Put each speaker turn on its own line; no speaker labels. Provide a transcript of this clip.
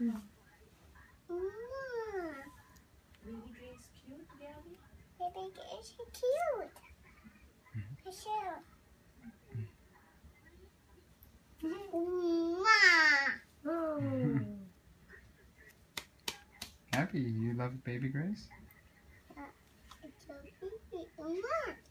Baby Grace cute, Gabby?
Baby Grace is cute. Michelle.
Gabby, you love Baby Grace?
It's a baby.